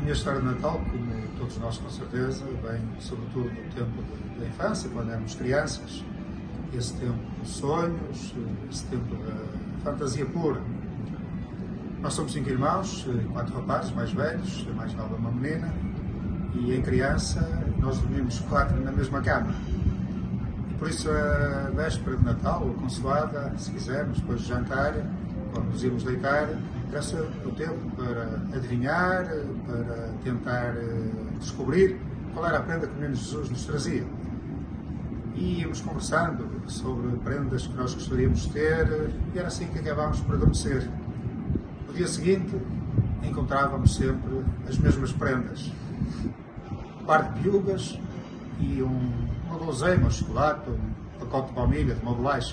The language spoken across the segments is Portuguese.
minha história de Natal, como todos nós com certeza, vem sobretudo do tempo da infância, quando éramos crianças, esse tempo dos sonhos, esse tempo da fantasia pura. Nós somos 5 irmãos, 4 rapazes mais velhos, a mais nova uma menina, e em criança nós dormimos 4 na mesma cama. E por isso a véspera de Natal, ou a consoada, se quisermos, depois de jantar, quando nos íamos deitar, era o tempo para adivinhar, para tentar descobrir qual era a prenda que o menino Jesus nos trazia. E íamos conversando sobre prendas que nós gostaríamos de ter, e era assim que acabámos por adormecer. No dia seguinte, encontrávamos sempre as mesmas prendas. Um par de piugas e uma guloseima, um chocolate, um pacote de baunilha, de uma bolacha.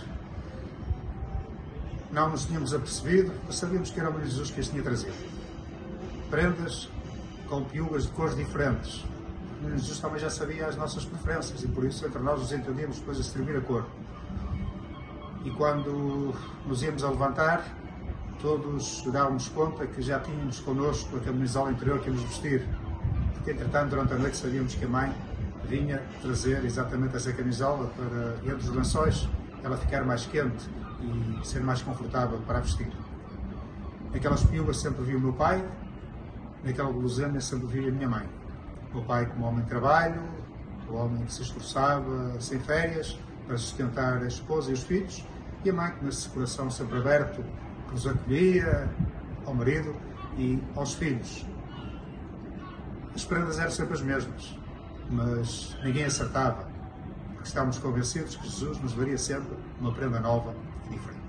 Não nos tínhamos apercebido, mas sabíamos que era o menino Jesus que as tinha trazido. Prendas com piugas de cores diferentes. O menino Jesus também já sabia as nossas preferências e por isso entre nós nos entendíamos depois a distribuir a cor. E quando nos íamos a levantar, todos dávamos conta que já tínhamos connosco a camisola interior que íamos vestir. Porque entretanto, durante a noite, sabíamos que a mãe vinha trazer exatamente essa camisola para, entre os lençóis, ela ficar mais quente e ser mais confortável para a vestir. Naquelas piugas sempre vi o meu pai, naquela guloseima sempre vi a minha mãe. O meu pai como homem de trabalho, o homem que se esforçava sem férias para sustentar a esposa e os filhos, e a mãe com esse coração sempre aberto, que nos acolhia ao marido e aos filhos. As prendas eram sempre as mesmas, mas ninguém acertava, porque estávamos convencidos que Jesus nos daria sempre uma prenda nova e diferente.